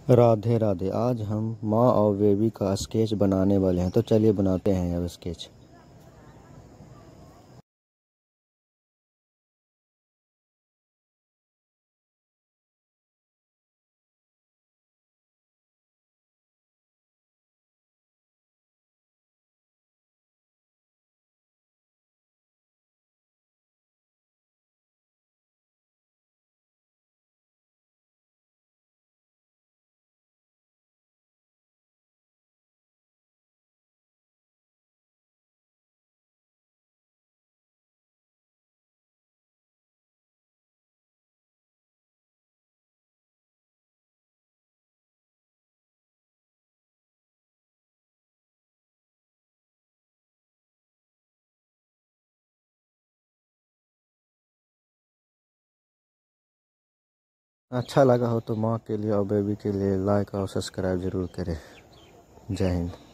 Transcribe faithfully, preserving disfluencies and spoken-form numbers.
राधे राधे। आज हम माँ और बेबी का स्केच बनाने वाले हैं, तो चलिए बनाते हैं अब स्केच। अच्छा लगा हो तो माँ के लिए और बेबी के लिए लाइक और सब्सक्राइब जरूर करें। जय हिंद।